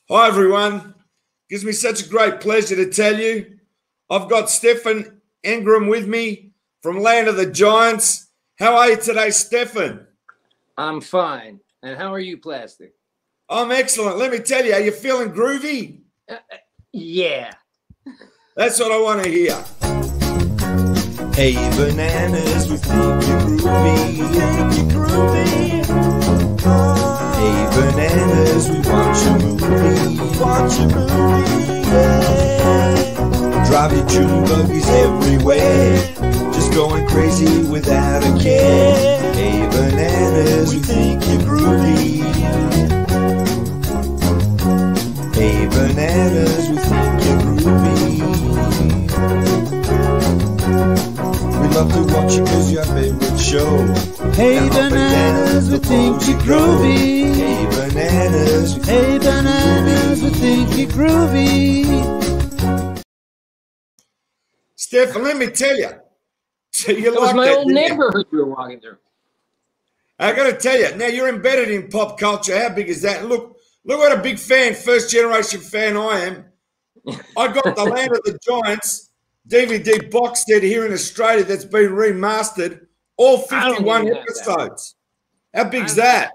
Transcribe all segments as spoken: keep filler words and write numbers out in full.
Hi, everyone. Gives me such a great pleasure to tell you I've got Stefan Ingram with me from Land of the Giants. How are you today, Stefan? I'm fine. And how are you, Plastic? I'm excellent. Let me tell you, are you feeling groovy? Uh, uh, yeah. That's what I want to hear. Hey, bananas, we think you're groovy. Think you're groovy. Hey, bananas, we watch a movie. Watch a movie, yeah. Drive your tune buggies everywhere. Just going crazy without a care. Hey, bananas, we think you're groovy. Hey, bananas, we think you're groovy. We love to watch you cause you're our favorite show. Hey, bananas, we think you're groovy. Hey, bananas, we hey, bananas, we think you're groovy. Stefan, let me tell you. So you That like was my that, old didn't you? neighborhood you were walking through. I got to tell you, now you're embedded in pop culture. How big is that? Look, look what a big fan, first generation fan I am. I got the Land of the Giants D V D box set here in Australia that's been remastered, all I don't fifty-one even have that. episodes. How I big's don't that?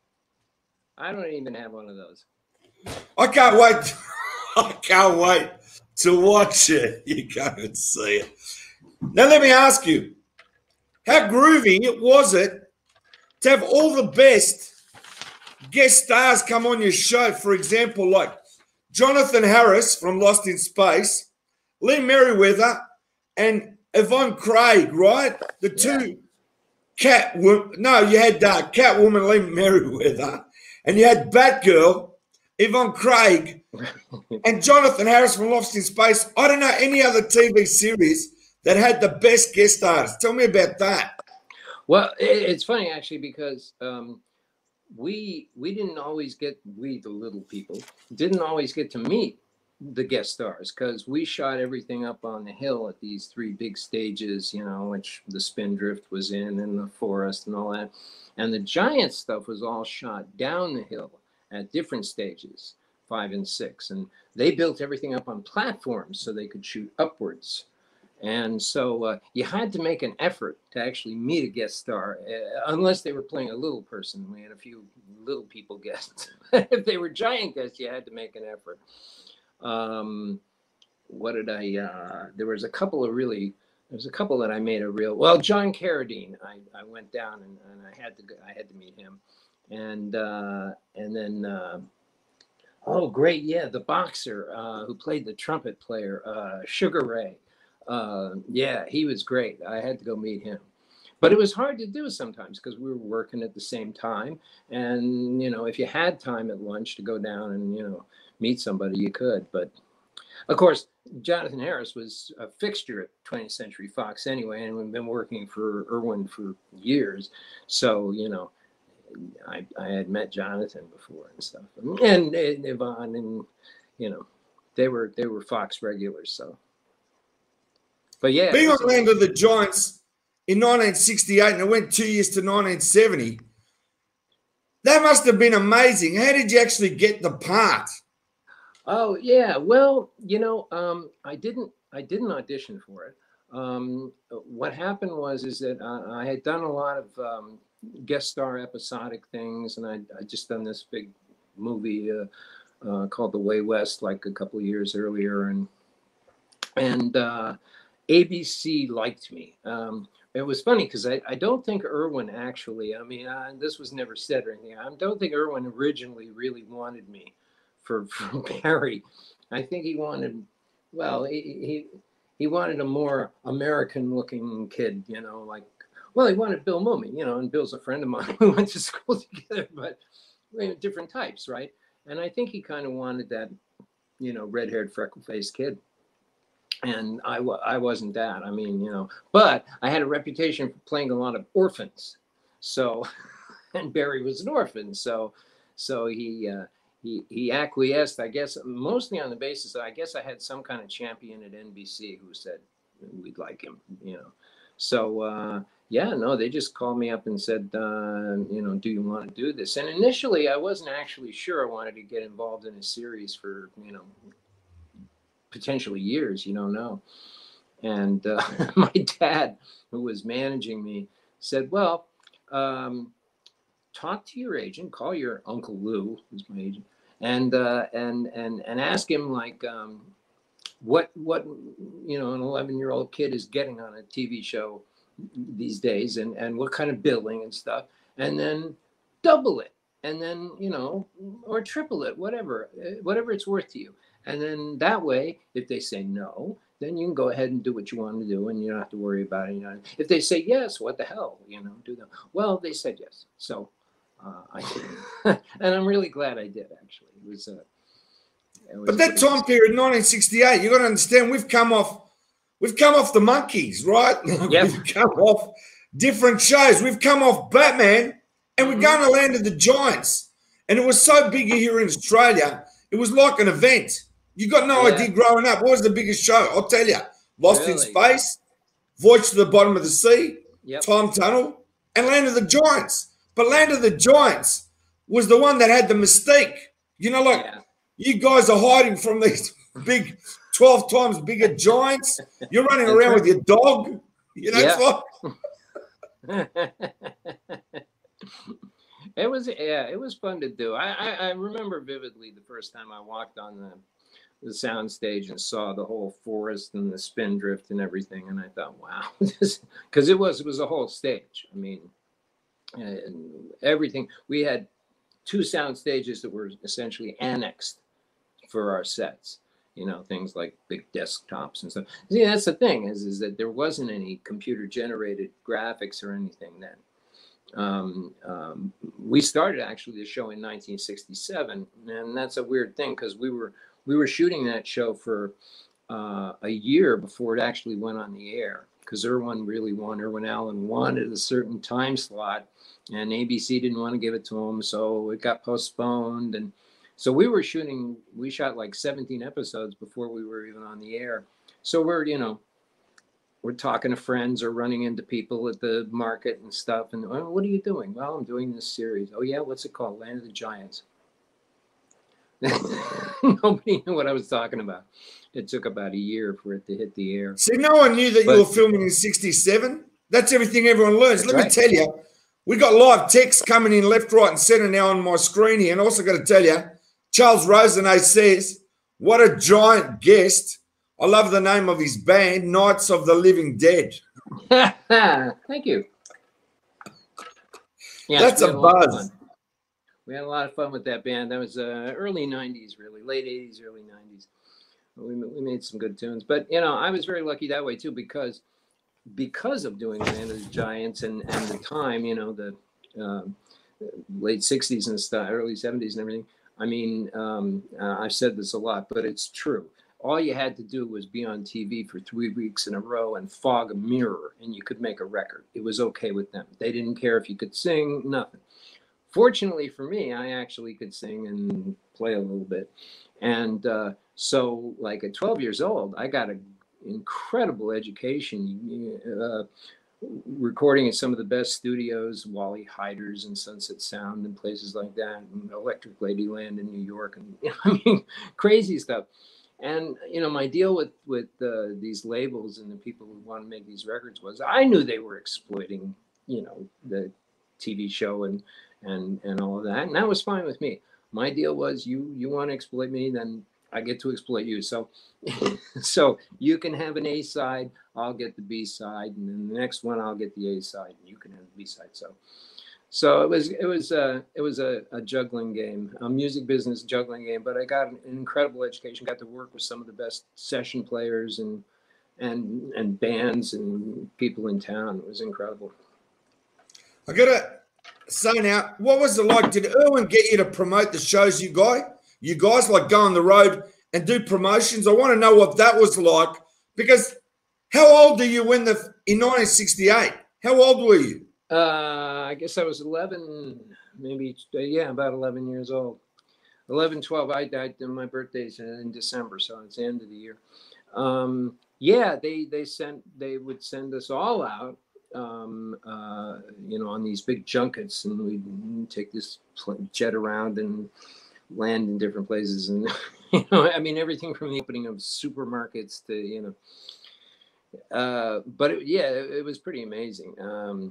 I don't even have one of those. I can't wait. I can't wait to watch it. You go and see it. Now let me ask you, how groovy was it to have all the best guest stars come on your show? For example, like Jonathan Harris from Lost in Space, Lee Merriweather, and Yvonne Craig, right? The two cat no, you had uh, Catwoman Lee Merriweather, and you had Batgirl, Yvonne Craig, and Jonathan Harris from Lost in Space. I don't know any other T V series that had the best guest stars. Tell me about that. Well, it, it's funny actually because um, we we didn't always get we the little people didn't always get to meet the guest stars because we shot everything up on the hill at these three big stages, you know, which the Spindrift was in and the Forest and all that. And the Giant stuff was all shot down the hill at different stages, five and six. And they built everything up on platforms so they could shoot upwards. And so uh, you had to make an effort to actually meet a guest star, uh, unless they were playing a little person. We had a few little people guests. If they were giant guests, you had to make an effort. Um, what did I, uh, there was a couple of really, there was a couple that I made a real, well, John Carradine, I, I went down and, and I had to go, I had to meet him. And, uh, and then, uh, oh, great. Yeah. The boxer, uh, who played the trumpet player, uh, Sugar Ray. Uh, yeah, he was great. I had to go meet him. But it was hard to do sometimes because we were working at the same time. And, you know, if you had time at lunch to go down and, you know, meet somebody, you could. But, of course, Jonathan Harris was a fixture at twentieth Century Fox anyway, and we've been working for Irwin for years. So, you know, I, I had met Jonathan before and stuff. And, and Yvonne and, you know, they were they were Fox regulars, so. But yeah, being on Land of the Giants in nineteen sixty-eight, and it went two years to nineteen seventy, that must have been amazing. How did you actually get the part? Oh yeah, well, you know, um, I didn't, I didn't audition for it. Um, what happened was is that I, I had done a lot of um, guest star episodic things, and I I just done this big movie uh, uh, called The Way West like a couple of years earlier, and and. Uh, A B C liked me. Um, it was funny because I, I don't think Irwin actually, I mean, uh, this was never said or anything. I don't think Irwin originally really wanted me for, for Barry. I think he wanted, well, he, he, he wanted a more American looking kid, you know, like, well, he wanted Bill Mumy, you know, and Bill's a friend of mine. We went to school together, but we had different types, right? And I think he kind of wanted that, you know, red-haired, freckle-faced kid. And I, I wasn't that. I mean, you know, but I had a reputation for playing a lot of orphans. So, and Barry was an orphan. So, so he, uh, he, he acquiesced, I guess, mostly on the basis that I guess I had some kind of champion at N B C who said we'd like him, you know. So, uh, yeah, no, they just called me up and said, uh, you know, do you want to do this? And initially, I wasn't actually sure I wanted to get involved in a series for, you know, potentially years. You don't know. And uh, my dad, who was managing me, said, well, um, talk to your agent, call your Uncle Lou, who's my agent, and uh, and and and ask him like um, what what you know an eleven year old kid is getting on a T V show these days, and and what kind of billing and stuff, and then double it, and then you know or triple it, whatever whatever it's worth to you, and then that way, if they say no, then you can go ahead and do what you want to do, and you don't have to worry about it. You know, if they say yes, what the hell, you know, do them. Well, they said yes, so uh, I and I'm really glad I did. Actually, it was. Uh, it was but that time period, nineteen sixty-eight, you got to understand, we've come off, we've come off the Monkees, right? Yep. We've come off different shows. We've come off Batman, and we're Mm-hmm. going to Land of the Giants, and it was so big here in Australia, it was like an event. You got no Yeah. idea growing up. What was the biggest show? I'll tell you. Lost in Really? Space, Voyage to the Bottom of the Sea, Yep. Time Tunnel, and Land of the Giants. But Land of the Giants was the one that had the mystique. You know, like, Yeah. you guys are hiding from these big, twelve times bigger giants. You're running around with your dog. You know, it's Yeah. like, It was yeah, it was fun to do. I, I I remember vividly the first time I walked on the the sound stage and saw the whole forest and the spindrift and everything, and I thought, wow, because it was it was a whole stage. I mean, and everything. We had two sound stages that were essentially annexed for our sets. You know, things like big desktops and stuff. See, that's the thing is is that there wasn't any computer generated graphics or anything then. Um, um, we started actually the show in nineteen sixty-seven, and that's a weird thing because we were we were shooting that show for uh, a year before it actually went on the air because Irwin really wanted Irwin Allen wanted a certain time slot, and A B C didn't want to give it to him, so it got postponed, and so we were shooting. We shot like seventeen episodes before we were even on the air. So we're you know. We're talking to friends or running into people at the market and stuff. And oh, what are you doing? Well, I'm doing this series. Oh, yeah. What's it called? Land of the Giants. Nobody knew what I was talking about. It took about a year for it to hit the air. see, no one knew that But- you were filming in sixty-seven. That's everything everyone learns. That's Let me right. tell you, we got live text coming in left, right, and center now on my screen here. And also got to tell you, Charles Rosenay says, what a giant guest. I love the name of his band, Knights of the Living Dead. Thank you. Yes, That's we a had lot of buzz. fun. We had a lot of fun with that band. That was uh, early nineties, really, late eighties, early nineties. We, we made some good tunes. But, you know, I was very lucky that way, too, because because of doing Land of the Giants and, and the time, you know, the um, late sixties and stuff, early seventies and everything. I mean, um, uh, I've said this a lot, but it's true. All you had to do was be on T V for three weeks in a row and fog a mirror, and you could make a record. It was okay with them. They didn't care if you could sing, nothing. Fortunately for me, I actually could sing and play a little bit. And uh, so, like at twelve years old, I got an incredible education, uh, recording in some of the best studios, Wally Hyder's and Sunset Sound and places like that, and Electric Ladyland in New York, and you know, I mean, crazy stuff. And you know, my deal with with uh, these labels and the people who want to make these records was, I knew they were exploiting, you know, the T V show and and and all of that, and that was fine with me. My deal was, you you want to exploit me, then I get to exploit you. So, so you can have an A side, I'll get the B side, and then the next one I'll get the A side, and you can have the B side. So, so it was it was uh, it was a, a juggling game, a music business juggling game. But I got an incredible education. Got to work with some of the best session players and and and bands and people in town. It was incredible. I gotta say now, what was it like? Did Irwin get you to promote the shows you guys? You guys like go on the road and do promotions? I want to know what that was like, because how old are you when the in nineteen sixty-eight? How old were you? Uh, I guess I was eleven, maybe, yeah, about eleven years old. eleven, twelve, I died, and my birthday's in December, so it's the end of the year. Um, yeah, they, they sent, they would send us all out um, uh, you know, on these big junkets, and we'd take this jet around and land in different places. And, you know, I mean, everything from the opening of supermarkets to, you know, uh, but it, yeah, it, it was pretty amazing. Um,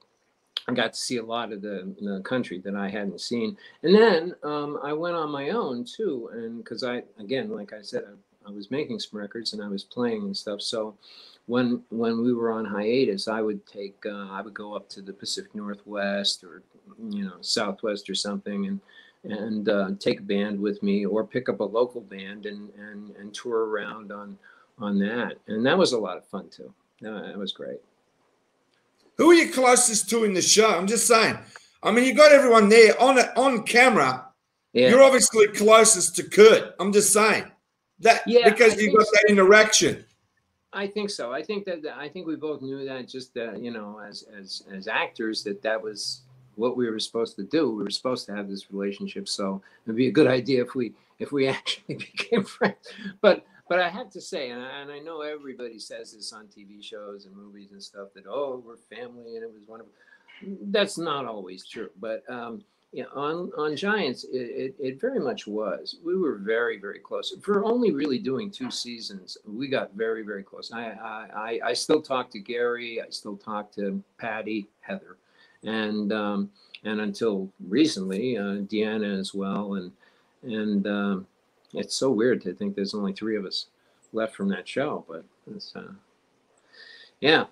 I got to see a lot of the, the country that I hadn't seen. And then um, I went on my own too. And because I, again, like I said, I, I was making some records and I was playing and stuff. So when when we were on hiatus, I would take, uh, I would go up to the Pacific Northwest or, you know, Southwest or something and and uh, take a band with me or pick up a local band and, and, and tour around on, on that. And that was a lot of fun too. Uh, that was great. Who are you closest to in the show? I'm just saying. I mean, you got everyone there on on camera. Yeah. You're obviously closest to Kurt. I'm just saying that Yeah, because I you think got so. that interaction. I think so. I think that I think we both knew that just that, you know, as as as actors, that that was what we were supposed to do. We were supposed to have this relationship. So it'd be a good idea if we if we actually became friends. But but I have to say, and I, and I know everybody says this on T V shows and movies and stuff, that, oh, we're family and it was wonderful. That's not always true. But um, yeah, on on Giants, it, it, it very much was. We were very, very close. For only really doing two seasons, we got very, very close. I I, I still talk to Gary. I still talk to Patty, Heather, and um, and until recently, uh, Deanna as well. And and um, it's so weird to think there's only three of us left from that show. But it's, uh, yeah.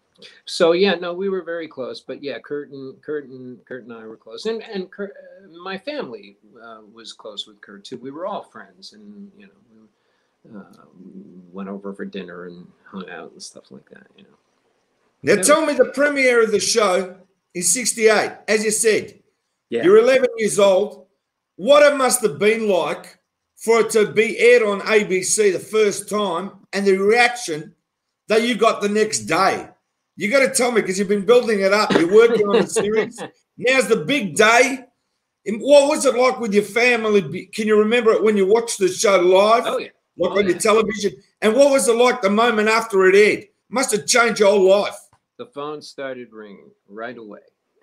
So yeah, no, we were very close, but yeah, Kurt and Kurt and Kurt and I were close, and and Kurt, uh, my family uh, was close with Kurt too. We were all friends, and you know, we, uh, went over for dinner and hung out and stuff like that. You know. Now tell me, the premiere of the show is sixty-eight, as you said. Yeah. You're eleven years old. What it must have been like for it to be aired on A B C the first time, and the reaction that you got the next day. You got to tell me, because you've been building it up. You're working on the series. Now's the big day. And what was it like with your family? Can you remember it when you watched the show live? Oh yeah. Like oh, on yeah. your television? And what was it like the moment after it aired? Must have changed your whole life. The phone started ringing right away.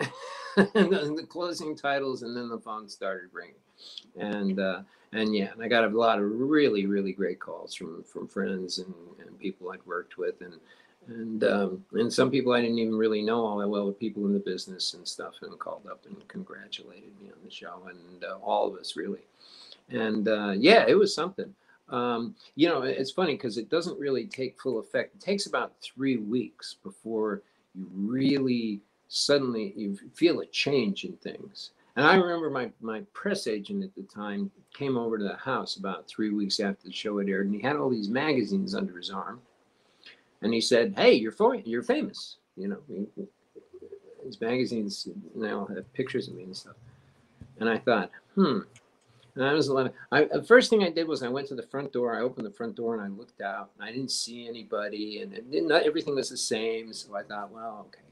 And the, the closing titles, and then the phone started ringing. And uh, and yeah, and I got a lot of really, really great calls from from friends and, and people I'd worked with, and and um, and some people I didn't even really know all that well, with people in the business and stuff, and called up and congratulated me on the show, and uh, all of us really. And uh, yeah, it was something. Um, you know, it's funny because it doesn't really take full effect. It takes about three weeks before you really suddenly you feel a change in things. And I remember my, my press agent at the time came over to the house about three weeks after the show had aired, and he had all these magazines under his arm. And he said, "Hey, you're for, you're famous. You know, these magazines now have pictures of me and stuff." And I thought, hmm. And I was eleven. I, the first thing I did was I went to the front door. I opened the front door and I looked out, and I didn't see anybody, and it didn't, not everything was the same. So I thought, well, okay.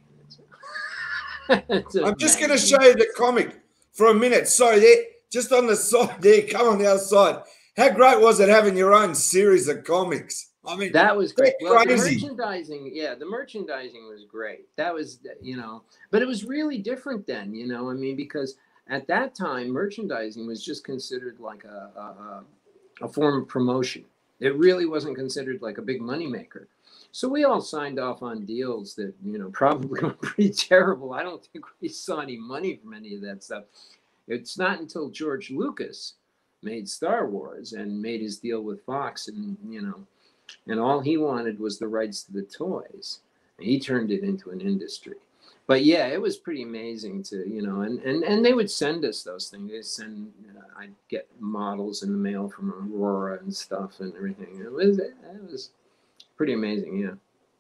It's a I'm just going to magazine. show you the comic for a minute. Sorry, there, just on the side there, come on the other side. How great was it having your own series of comics? I mean, That was great. they're Well, the crazy. merchandising, yeah, the merchandising was great. That was, you know, but it was really different then, you know, I mean, because at that time, merchandising was just considered like a, a, a form of promotion. It really wasn't considered like a big moneymaker. So we all signed off on deals that, you know, probably were pretty terrible. I don't think we saw any money from any of that stuff. It's not until George Lucas made Star Wars and made his deal with Fox, and, you know, and all he wanted was the rights to the toys. And he turned it into an industry. But yeah, it was pretty amazing to, you know, and, and, and they would send us those things. They send, uh, I'd get models in the mail from Aurora and stuff and everything. It was, it was pretty amazing, yeah.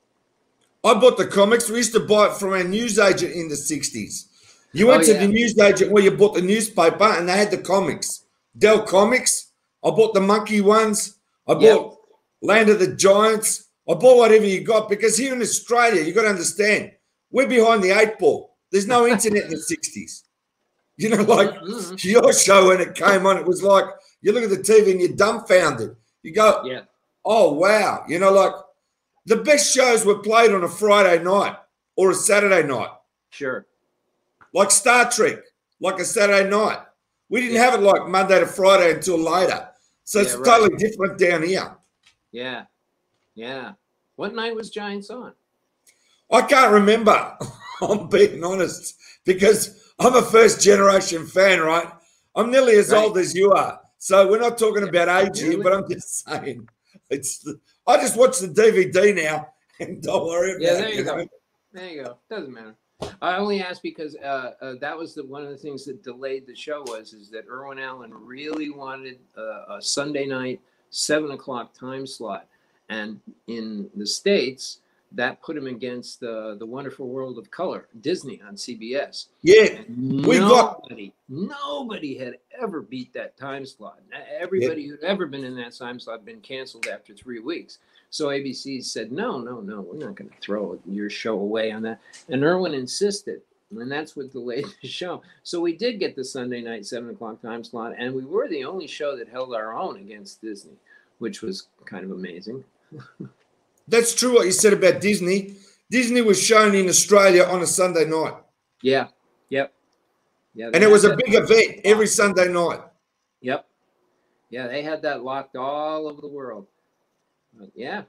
I bought the comics. We used to buy it from our newsagent in the sixties. You went Oh, to yeah. the newsagent where you bought the newspaper, and they had the comics. Dell Comics. I bought the monkey ones. I bought Yep. Land of the Giants. I bought whatever you got, because here in Australia, you got to understand, we're behind the eight ball. There's no internet in the sixties. You know, like Mhm. your show when it came on, it was like you look at the T V and you're dumbfounded. You go, Yeah. oh, wow. You know, like the best shows were played on a Friday night. or a Saturday night, Sure. like Star Trek, like a Saturday night. We didn't have it like Monday to Friday until later. So it's Yeah, right. totally different down here. Yeah. Yeah. What night was Giants on? I can't remember. I'm being honest because I'm a first generation fan, right? I'm nearly as Right. old as you are. So we're not talking Yeah, about age here, really? but I'm just saying it's the, I just watch the D V D now and don't worry about Yeah, it. there you you go. know? There you go. Doesn't matter. I only asked because uh, uh, that was the one of the things that delayed the show was is that Irwin Allen really wanted uh, a Sunday night seven o'clock time slot, and in the States that put him against uh, the Wonderful World of Color, Disney on C B S. Yeah. And We got- nobody, nobody had ever beat that time slot. Everybody who'd ever been in that time slot had been canceled after three weeks. So A B C said, no, no, no, we're not going to throw your show away on that. And Irwin insisted, and that's what delayed the show. So we did get the Sunday night seven o'clock time slot, and we were the only show that held our own against Disney, which was kind of amazing. That's true what you said about Disney. Disney was shown in Australia on a Sunday night. Yeah, yep. Yeah, And it was a big event every Sunday night. Yep. Yeah, they had that locked all over the world. But yeah.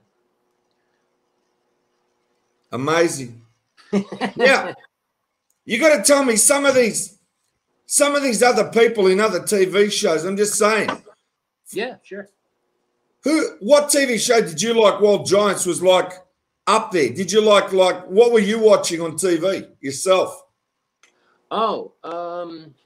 Amazing. Yeah. You got to tell me some of these some of these other people in other T V shows. I'm just saying. Yeah, sure. Who what T V show did you like while Giants was like up there? Did you like like what were you watching on T V yourself? Oh, um,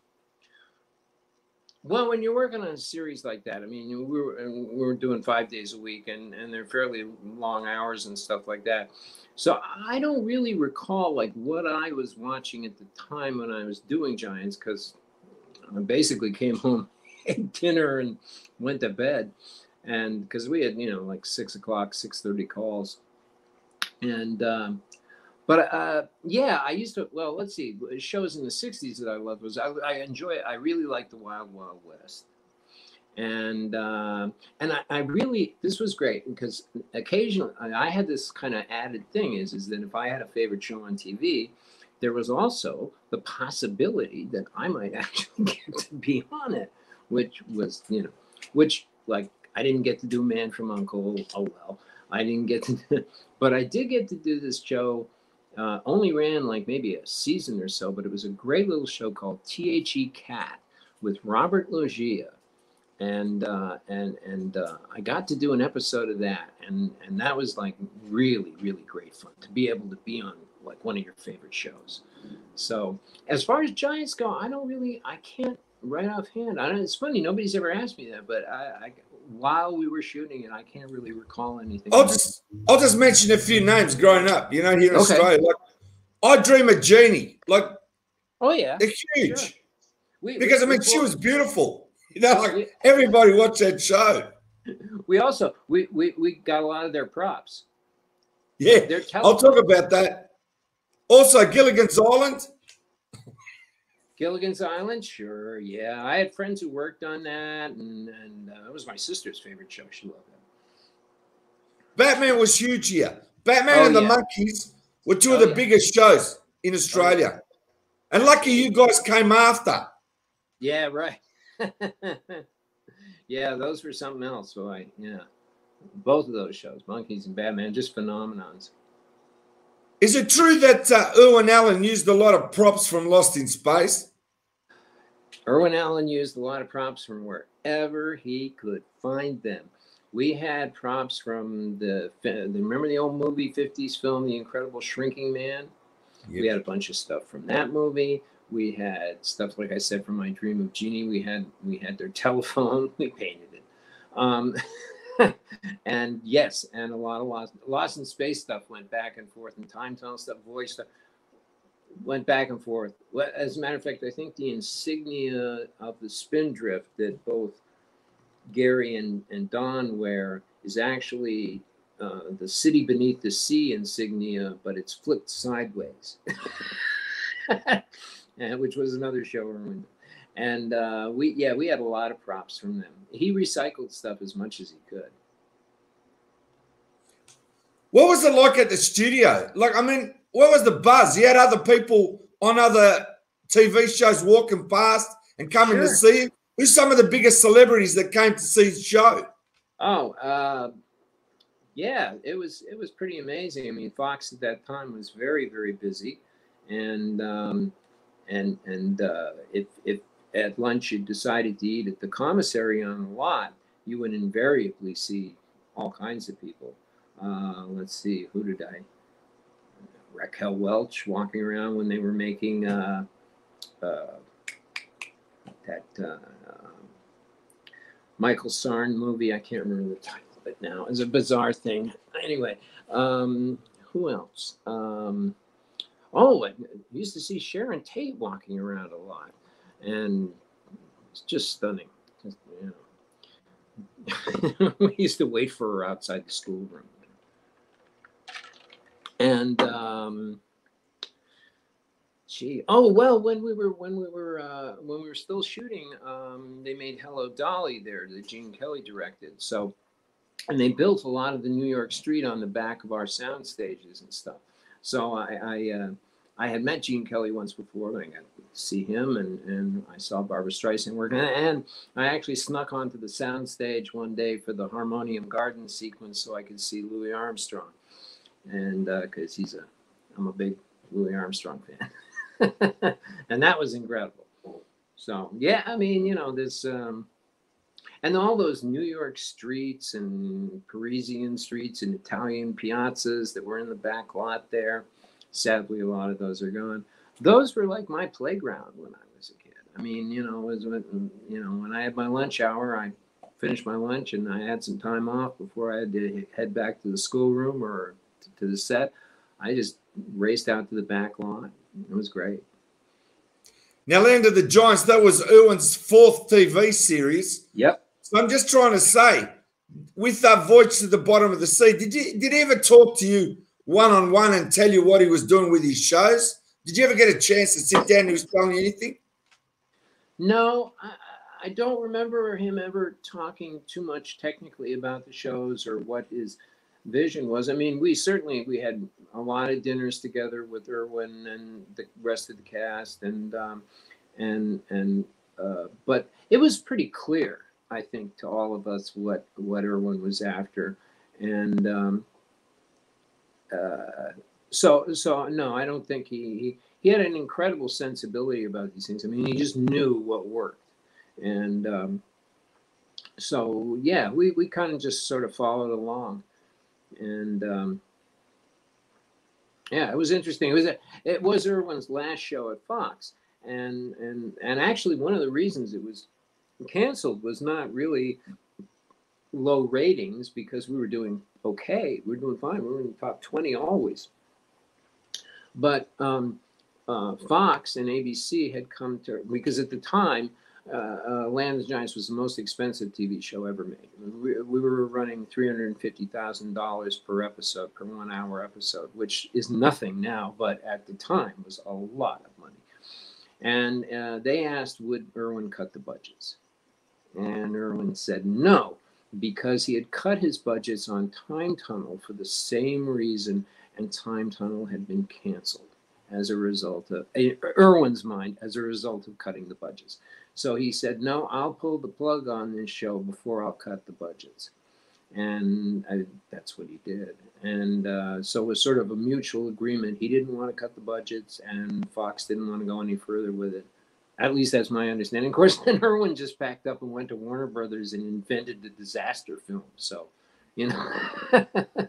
well, when you're working on a series like that, I mean, we were and we were doing five days a week, and and they're fairly long hours and stuff like that. So I don't really recall like what I was watching at the time when I was doing Giants, because I basically came home, ate dinner, and went to bed, and because we had you know like six o'clock, six thirty calls, and. Um, But uh, yeah, I used to. Well, let's see. Shows in the sixties that I loved was I, I enjoy. I really liked the Wild Wild West, and uh, and I, I really this was great because occasionally I had this kind of added thing is is that if I had a favorite show on T V, there was also the possibility that I might actually get to be on it, which was you know, which like I didn't get to do Man from U N C L E. Oh well, I didn't get to, but I did get to do this show. Uh, only ran like maybe a season or so, but it was a great little show called T H E Cat with Robert Loggia, and uh, and and uh, I got to do an episode of that, and and that was like really really great fun to be able to be on like one of your favorite shows. So as far as Giants go, I don't really I can't right offhand. I don't. It's funny nobody's ever asked me that, but I. I while we were shooting it, I can't really recall anything. I'll just I'll just mention a few names growing up, you know, here in Okay. Australia. Like I Dream of Jeannie. Like oh yeah, they're huge. Sure. We, Because we, I mean we, she was beautiful. You know, like we, everybody watched that show. we also we, we we got a lot of their props. Yeah. Their I'll talk about that. Also, Gilligan's Island. Gilligan's Island, sure, yeah. I had friends who worked on that, and and uh, it was my sister's favorite show. She loved it. Batman was huge here. Batman Oh, and the yeah. Monkeys were two Oh, of the yeah. biggest shows in Australia. And lucky you guys came after. Yeah, right. Yeah, those were something else. So I, yeah, both of those shows, Monkeys and Batman, just phenomenons. Is it true that uh, Irwin Allen used a lot of props from Lost in Space? Irwin Allen used a lot of props from wherever he could find them. We had props from the, the remember the old movie fifties film, The Incredible Shrinking Man? Yep. We had a bunch of stuff from that movie. We had stuff, like I said, from My Dream of Jeannie. We had we had their telephone. We painted it. Um, and yes, and a lot of Lost, Lost in Space stuff went back and forth, and time tunnel stuff, voice stuff went back and forth. As a matter of fact, I think the insignia of the Spindrift that both Gary and, and Don wear is actually uh, the City Beneath the Sea insignia, but it's flipped sideways, and, which was another show. And uh, we, yeah, we had a lot of props from them. He recycled stuff as much as he could. What was it like at the studio? Like, I mean, what was the buzz? You had other people on other T V shows walking past and coming Sure. to see him. Who's some of the biggest celebrities that came to see his show? Oh, uh, yeah, it was it was pretty amazing. I mean, Fox at that time was very very busy, and um, and and uh, if if at lunch you decided to eat at the commissary on the lot, you would invariably see all kinds of people. Uh, let's see, who did I? Raquel Welch walking around when they were making uh, uh, that uh, Michael Sarn movie. I can't remember the title of it now. It's a bizarre thing. Anyway, um, who else? Um, oh, I used to see Sharon Tate walking around a lot, and it's just stunning. Just, you know. We used to wait for her outside the schoolroom. And um, gee, oh well, when we were when we were uh, when we were still shooting, um, they made Hello Dolly there that Gene Kelly directed. So, and they built a lot of the New York street on the back of our sound stages and stuff. So I I, uh, I had met Gene Kelly once before, and I got to see him, and and I saw Barbra Streisand working, and I actually snuck onto the sound stage one day for the Harmonium Garden sequence so I could see Louis Armstrong. And because uh, he's a, I'm a big Louis Armstrong fan, and that was incredible. So yeah, I mean, you know, this, um, and all those New York streets and Parisian streets and Italian piazzas that were in the back lot there. Sadly, a lot of those are gone. Those were like my playground when I was a kid. I mean, you know, it was when, you know, when I had my lunch hour, I finished my lunch and I had some time off before I had to head back to the schoolroom or to the set. I just raced out to the back lawn. It was great. Now, Land of the Giants, that was Irwin's fourth T V series. Yep. So I'm just trying to say, with that Voyage to the Bottom of the Sea, did you did he ever talk to you one-on-one and tell you what he was doing with his shows? Did you ever get a chance to sit down and he was telling you anything? No, I, I don't remember him ever talking too much technically about the shows or what his vision was. I mean, we certainly, we had a lot of dinners together with Irwin and the rest of the cast, and, um, and, and, uh, but it was pretty clear, I think, to all of us what, what Irwin was after. And, um, uh, so, so no, I don't think he, he, he had an incredible sensibility about these things. I mean, he just knew what worked. And, um, so yeah, we, we kind of just sort of followed along. And um, yeah, it was interesting. It was a, it was Irwin's last show at Fox, and and and actually one of the reasons it was canceled was not really low ratings, because we were doing okay, we were doing fine, we were in the top twenty always. But um, uh, Fox and A B C had come to, because at the time, Uh, uh, Land of the Giants was the most expensive T V show ever made. We, we were running three hundred fifty thousand dollars per episode, per one hour episode, which is nothing now, but at the time was a lot of money. And uh, they asked, would Irwin cut the budgets? And Irwin said no, because he had cut his budgets on Time Tunnel for the same reason, and Time Tunnel had been canceled as a result of, in Irwin's mind, as a result of cutting the budgets. So he said, no, I'll pull the plug on this show before I'll cut the budgets. And I, that's what he did. And uh, so it was sort of a mutual agreement. He didn't want to cut the budgets, and Fox didn't want to go any further with it. At least that's my understanding. Of course, then Irwin just packed up and went to Warner Brothers and invented the disaster film. So, you know.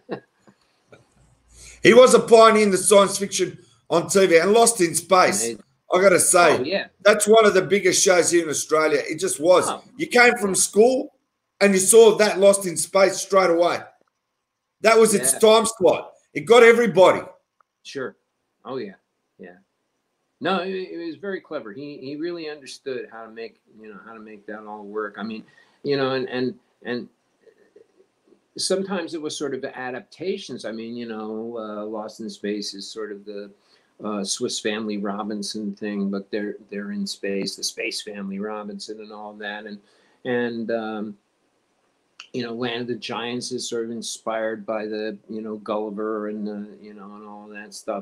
He was a pioneer in the science fiction on T V, and Lost in Space. I got to say, oh, yeah. That's one of the biggest shows here in Australia. It just was. Oh. You came from school and you saw that Lost in Space straight away. That was its Yeah. time slot. It got everybody. Sure. Oh, yeah. Yeah. No, it, it was very clever. He he really understood how to make, you know, how to make that all work. I mean, you know, and and and sometimes it was sort of adaptations. I mean, you know, uh, Lost in Space is sort of the uh, Swiss Family Robinson thing, but they're they're in space, the Space Family Robinson, and all that, and and um, you know, Land of the Giants is sort of inspired by the, you know, Gulliver and the, you know, and all of that stuff.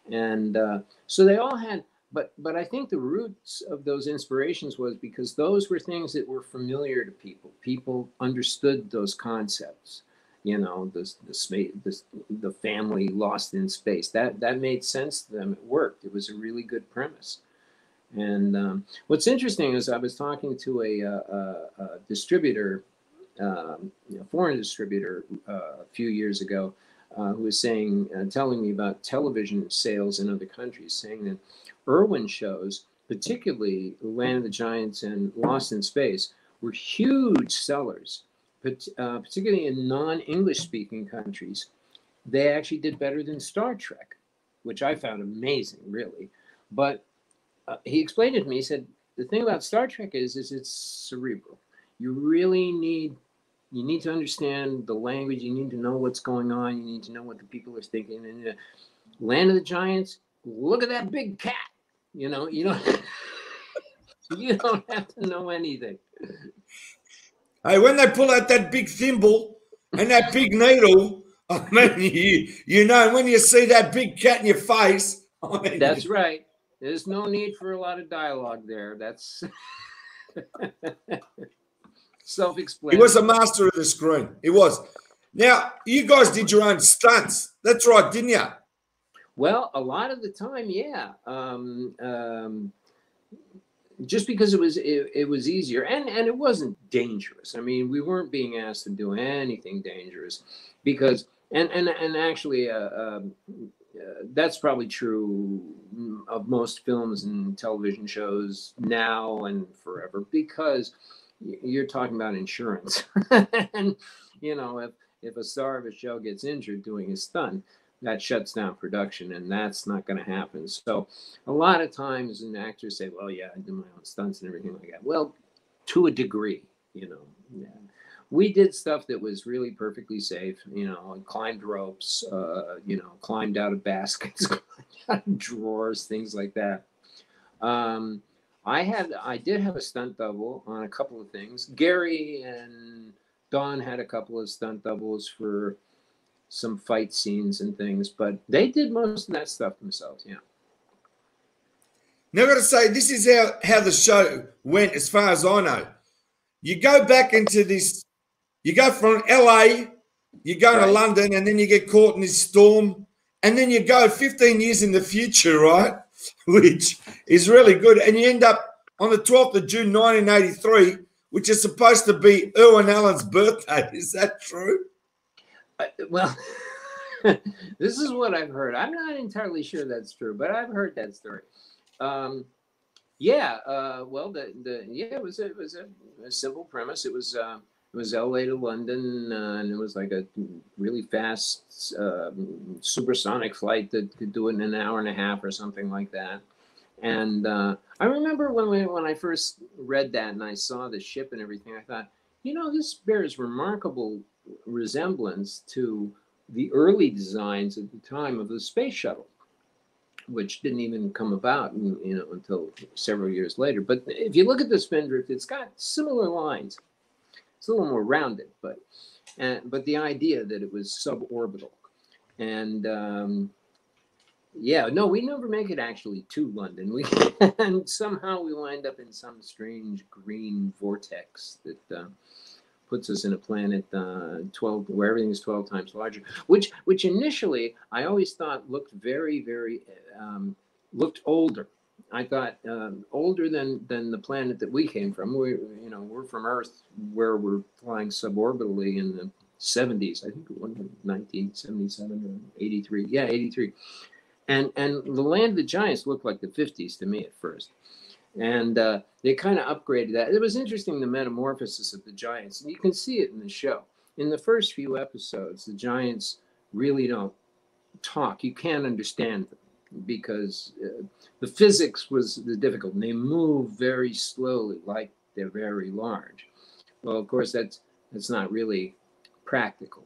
And uh, so they all had, but but I think the roots of those inspirations was because those were things that were familiar to people. People understood those concepts. You know, the the space, the, the family lost in space. That that made sense to them. It worked. It was a really good premise. And um, what's interesting is I was talking to a, a, a distributor, um, a foreign distributor, uh, a few years ago, uh, who was saying, uh, telling me about television sales in other countries, saying that Irwin shows, particularly Land of the Giants and Lost in Space, were huge sellers, but uh, particularly in non-English speaking countries. They actually did better than Star Trek, which I found amazing, really. But Uh, he explained it to me. He said, the thing about Star Trek is, is it's cerebral. You really need, you need to understand the language. You need to know what's going on. You need to know what the people are thinking. And uh, Land of the Giants, look at that big cat. You know, you don't, you don't have to know anything. Hey, when they pull out that big thimble and that big needle, I mean, you, you know, when you see that big cat in your face, I mean, that's right. There's no need for a lot of dialogue there. That's self-explanatory. He was a master of the screen. He was. Now, you guys did your own stunts. That's right, didn't you? Well, a lot of the time, yeah. Um, um, just because it was it, it was easier, and and it wasn't dangerous. I mean, we weren't being asked to do anything dangerous, because and and and actually, uh, um, uh, that's probably true of most films and television shows now and forever, because you're talking about insurance, and you know, if if a star of a show gets injured doing a stunt, that shuts down production, and that's not going to happen. So a lot of times an actors say, well, yeah, I do my own stunts and everything like that. Well, to a degree, you know. Yeah. We did stuff that was really perfectly safe, you know, climbed ropes, uh, you know, climbed out of baskets, climbed out of drawers, things like that. Um, I had, I did have a stunt double on a couple of things. Gary and Don had a couple of stunt doubles for some fight scenes and things, but they did most of that stuff themselves. Yeah. Now I've got to say, this is how, how the show went as far as I know. You go back into this, you go from L A, you go right. to London, and then you get caught in this storm, and then you go fifteen years in the future, right? Which is really good. And you end up on the twelfth of June, nineteen eighty-three, which is supposed to be Irwin Allen's birthday. Is that true? Uh, well, this is what I've heard. I'm not entirely sure that's true, but I've heard that story. Um, yeah, uh, well, the the yeah, it was a, it was a, a simple premise. It was uh, it was L A to London, uh, and it was like a really fast uh, supersonic flight that could do it in an hour and a half or something like that. And uh, I remember when we, when I first read that and I saw the ship and everything, I thought, you know, this bears remarkable resemblance to the early designs at the time of the space shuttle, which didn't even come about, you know, until several years later. But if you look at the Spindrift, it's got similar lines. It's a little more rounded, but uh, but the idea that it was suborbital, and um, yeah, no, we never make it actually to London. We and somehow we wind up in some strange green vortex that uh, puts us in a planet uh, twelve, where everything is twelve times larger. Which, which initially I always thought looked very, very um, looked older. I thought um, older than than the planet that we came from. We, you know, we're from Earth, where we're flying suborbitally in the seventies. I think it was nineteen seventy-seven or eighty-three. Yeah, eighty-three. And and the Land of the Giants looked like the fifties to me at first. And uh, they kind of upgraded that. It was interesting, the metamorphosis of the Giants. And you can see it in the show. In the first few episodes, the Giants really don't talk. You can't understand them because uh, the physics was the difficult. And they move very slowly, like they're very large. Well, of course, that's that's not really practical.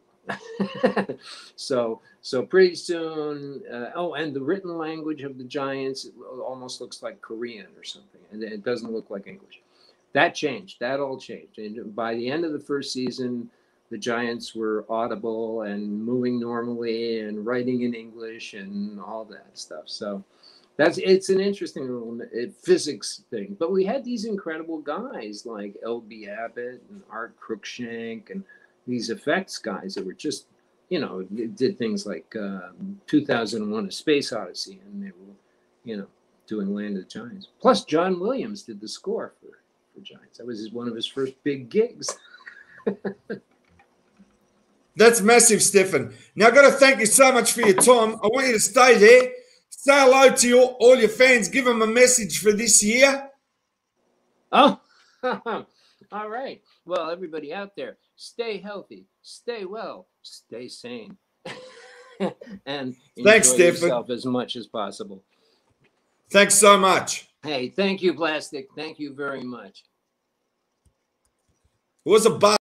so so pretty soon, uh, oh, and the written language of the Giants almost looks like Korean or something, and it doesn't look like English. That changed. That all changed. And by the end of the first season, the Giants were audible and moving normally and writing in English and all that stuff. So that's it's an interesting little physics thing. But we had these incredible guys like L B Abbott and Art Cruikshank and these effects guys that were just, you know, did things like uh, two thousand one: A Space Odyssey, and they were, you know, doing Land of the Giants. Plus, John Williams did the score for, for Giants. That was his, one of his first big gigs. That's massive, Stefan. Now, I've got to thank you so much for your time. I want you to stay there. Say hello to your, all your fans. Give them a message for this year. Oh, all right. Well, everybody out there, stay healthy, stay well, stay sane, and enjoy Thanks, Stefan. yourself as much as possible. Thanks so much. Hey, thank you, Plastic. Thank you very much. It was a bar.